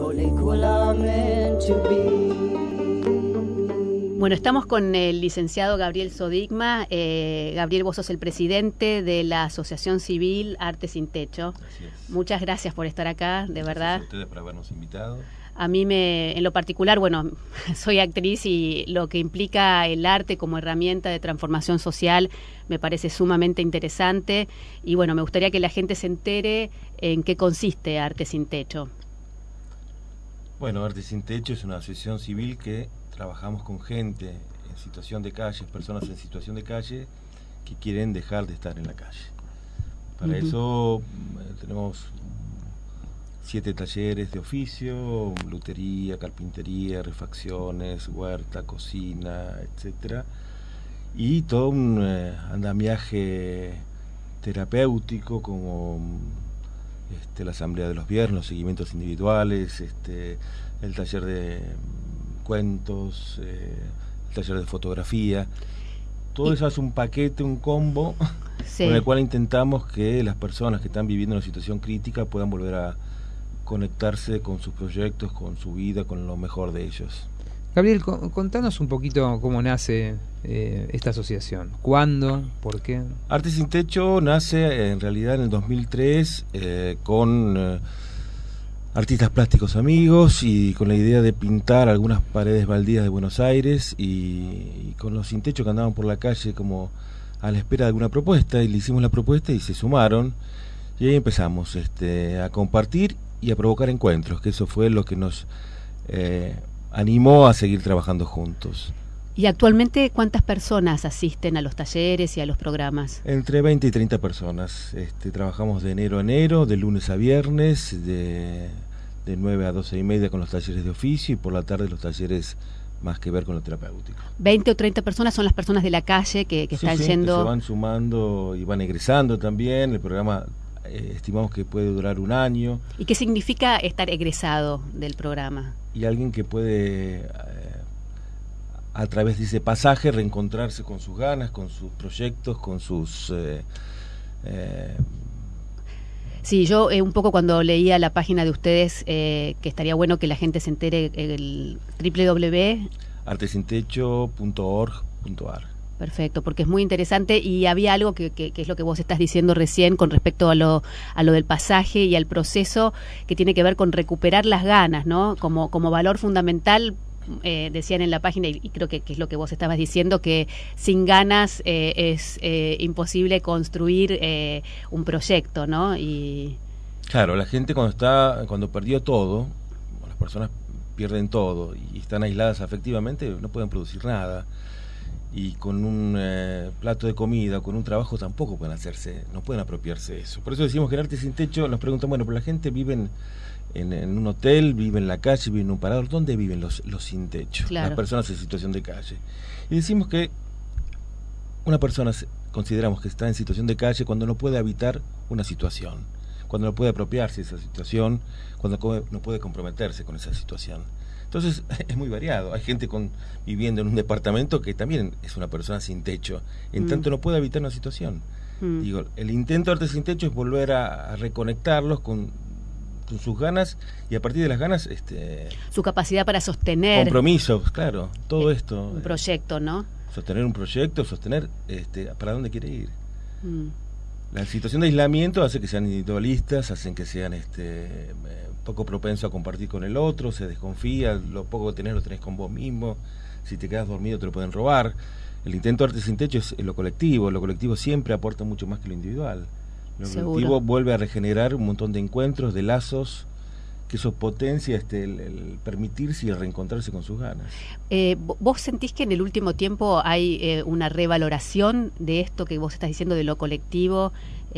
Bueno, estamos con el licenciado Gabriel Sodigma. Gabriel, vos sos el presidente de la Asociación Civil Arte Sin Techo. Así es. Muchas gracias por estar acá, de verdad. Gracias a ustedes por habernos invitado. A mí en lo particular, bueno, soy actriz y lo que implica el arte como herramienta de transformación social me parece sumamente interesante y bueno, me gustaría que la gente se entere en qué consiste Arte Sin Techo. Bueno, Arte Sin Techo es una asociación civil que trabajamos con gente en situación de calle, personas en situación de calle que quieren dejar de estar en la calle. Para eso tenemos 7 talleres de oficio, lutería, carpintería, refacciones, huerta, cocina, etcétera, y todo un andamiaje terapéutico como la asamblea de los viernes, los seguimientos individuales, el taller de cuentos, el taller de fotografía. Todo eso hace un paquete, un combo, sí, con el cual intentamos que las personas que están viviendo una situación crítica puedan volver a conectarse con sus proyectos, con su vida, con lo mejor de ellos. Gabriel, contanos un poquito cómo nace esta asociación. ¿Cuándo? ¿Por qué? Arte Sin Techo nace en realidad en el 2003 con artistas plásticos amigos y con la idea de pintar algunas paredes baldías de Buenos Aires y con los sin techo que andaban por la calle como a la espera de alguna propuesta, y le hicimos la propuesta y se sumaron y ahí empezamos a compartir y a provocar encuentros, que eso fue lo que nos animó a seguir trabajando juntos. ¿Y actualmente cuántas personas asisten a los talleres y a los programas? Entre 20 y 30 personas. Trabajamos de enero a enero, de lunes a viernes, de 9 a 12 y media con los talleres de oficio y por la tarde los talleres más que ver con lo terapéutico. 20 o 30 personas son las personas de la calle que están yendo. Que se van sumando y van egresando también. El programa estimamos que puede durar 1 año. ¿Y qué significa estar egresado del programa? Y alguien que puede a través de ese pasaje reencontrarse con sus ganas, con sus proyectos, con sus... Sí, yo un poco cuando leía la página de ustedes, que estaría bueno que la gente se entere, el www.artesintecho.org.ar. Perfecto, porque es muy interesante y había algo que es lo que vos estás diciendo recién con respecto a lo del pasaje y al proceso que tiene que ver con recuperar las ganas, ¿no? Como valor fundamental. Decían en la página, y creo que es lo que vos estabas diciendo, que sin ganas es imposible construir un proyecto, ¿no? Y claro, la gente cuando perdió todo, las personas pierden todo y están aisladas afectivamente, no pueden producir nada, y con un plato de comida, con un trabajo tampoco pueden no pueden apropiarse de eso. Por eso decimos que en Arte Sin Techo nos preguntan, bueno, pero la gente vive en un hotel, vive en la calle, vive en un parador. ¿Dónde viven los sin techo? Claro. Las personas en situación de calle. Y decimos que una persona consideramos que está en situación de calle cuando no puede habitar una situación, cuando no puede apropiarse de esa situación, cuando no puede comprometerse con esa situación. Entonces es muy variado. Hay gente viviendo en un departamento que también es una persona sin techo, en tanto no puede habitar una situación. Digo, el intento de Arte Sin Techo es volver a reconectarlos con sus ganas y a partir de las ganas su capacidad para sostener compromisos, claro, todo esto, un proyecto, ¿no? Sostener un proyecto, sostener para dónde quiere ir. La situación de aislamiento hace que sean individualistas, hacen que sean poco propensos a compartir con el otro, se desconfía, lo poco que tenés lo tenés con vos mismo, si te quedas dormido te lo pueden robar. El intento de Arte Sin Techo es lo colectivo siempre aporta mucho más que lo individual. Lo colectivo vuelve a regenerar un montón de encuentros, de lazos, que eso potencia el permitirse y el reencontrarse con sus ganas. ¿Vos sentís que en el último tiempo hay una revaloración de esto que vos estás diciendo de lo colectivo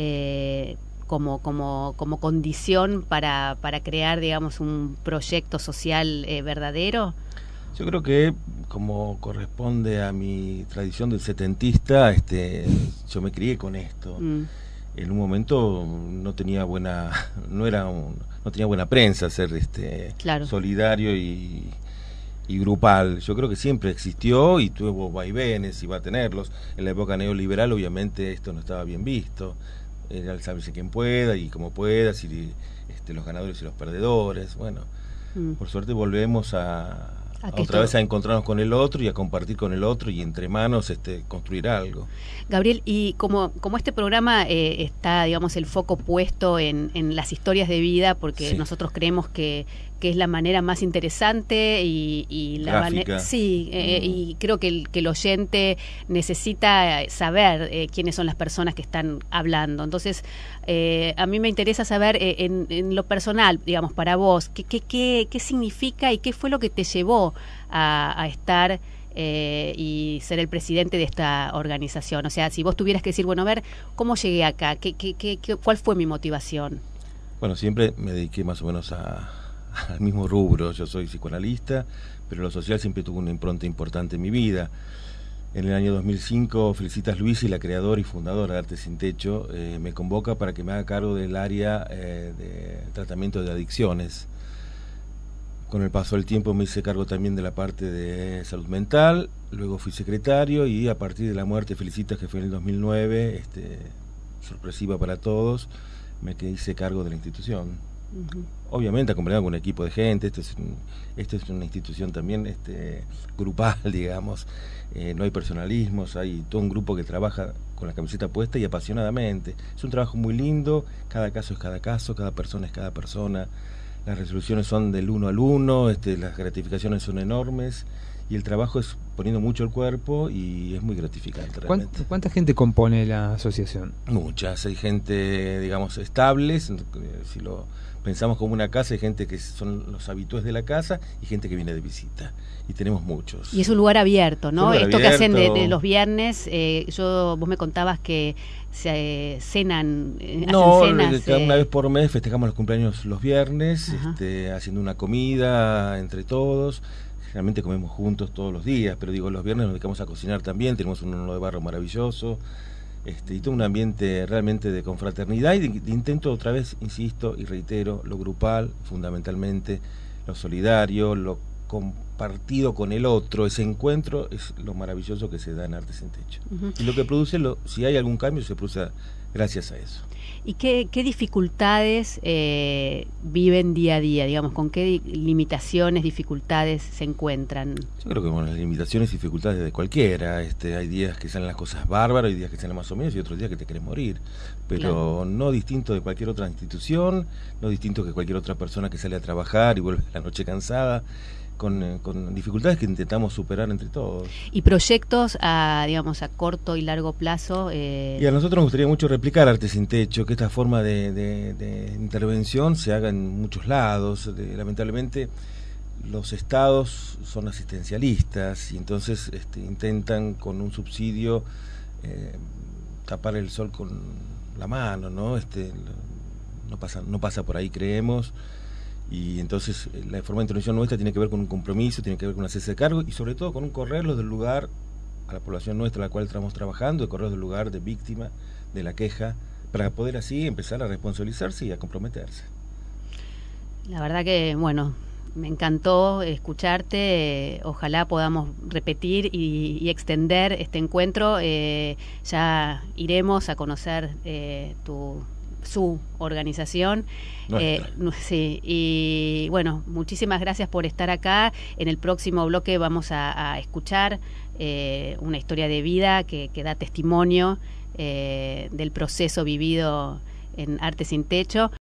como condición para crear, digamos, un proyecto social verdadero? Yo creo que, como corresponde a mi tradición del setentista, yo me crié con esto. En un momento no tenía buena prensa ser claro, solidario y grupal. Yo creo que siempre existió y tuvo vaivenes y va a tenerlos. En la época neoliberal obviamente esto no estaba bien visto. Era el sálvese quien pueda y como pueda, si los ganadores y los perdedores. Bueno, Por suerte volvemos otra vez a encontrarnos con el otro y a compartir con el otro y entre manos construir algo. Gabriel, y como este programa está, digamos, el foco puesto en las historias de vida, porque nosotros creemos que es la manera más interesante y la manera, y creo que el oyente necesita saber quiénes son las personas que están hablando. Entonces, a mí me interesa saber en lo personal, digamos, para vos, qué significa y qué fue lo que te llevó a estar y ser el presidente de esta organización. O sea, si vos tuvieras que decir, bueno, a ver, ¿cómo llegué acá? ¿Cuál fue mi motivación? Bueno, siempre me dediqué más o menos al mismo rubro. Yo soy psicoanalista, pero lo social siempre tuvo una impronta importante en mi vida. En el año 2005, Felicitas Luisi, la creadora y fundadora de Arte Sin Techo, me convoca para que me haga cargo del área de tratamiento de adicciones. Con el paso del tiempo me hice cargo también de la parte de salud mental, luego fui secretario y a partir de la muerte de Felicitas, que fue en el 2009, sorpresiva para todos, me hice cargo de la institución. Obviamente acompañado con un equipo de gente. Esta es una institución también grupal, digamos. No hay personalismos, hay todo un grupo que trabaja con la camiseta puesta y apasionadamente. Es un trabajo muy lindo, cada caso es cada caso, cada persona es cada persona. Las resoluciones son del 1 al 1, las gratificaciones son enormes y el trabajo es poniendo mucho el cuerpo y es muy gratificante realmente. ¿Cuánta gente compone la asociación? Muchas, hay gente, digamos, estables, si lo pensamos como una casa, hay gente que son los habitués de la casa y gente que viene de visita, y tenemos muchos. Y es un lugar abierto, ¿no? Esto abierto. Que hacen de los viernes, vos me contabas que se cenan, hacen cenas. Una vez por mes festejamos los cumpleaños los viernes, haciendo una comida entre todos. Generalmente comemos juntos todos los días, pero digo, los viernes nos dedicamos a cocinar también, tenemos un horno de barro maravilloso, y todo un ambiente realmente de confraternidad y de intento, otra vez, insisto y reitero, lo grupal, fundamentalmente, lo solidario, lo compartido con el otro, ese encuentro es lo maravilloso que se da en Arte Sin Techo. Y lo que produce, si hay algún cambio, se produce gracias a eso. ¿Y qué dificultades viven día a día, digamos, con qué limitaciones, dificultades se encuentran? Yo creo que con las limitaciones y dificultades de cualquiera, hay días que salen las cosas bárbaras, hay días que salen más o menos y otros días que te querés morir, pero no distinto de cualquier otra institución, no distinto que cualquier otra persona que sale a trabajar y vuelve a la noche cansada, con dificultades que intentamos superar entre todos. ¿Y proyectos a corto y largo plazo? Y a nosotros nos gustaría mucho replicar Arte Sin Techo, que esta forma de intervención se haga en muchos lados. Lamentablemente los estados son asistencialistas y entonces intentan con un subsidio tapar el sol con la mano, ¿no? No pasa por ahí, creemos. Y entonces la forma de intervención nuestra tiene que ver con un compromiso, tiene que ver con una cese de cargo y sobre todo con un correrlos del lugar a la población nuestra a la cual estamos trabajando, de correrlos del lugar de víctima, de la queja, para poder así empezar a responsabilizarse y a comprometerse. La verdad que, bueno, me encantó escucharte, ojalá podamos repetir y extender este encuentro, ya iremos a conocer su organización. Sí, y bueno, muchísimas gracias por estar acá. En el próximo bloque vamos a escuchar una historia de vida que da testimonio del proceso vivido en Arte Sin Techo.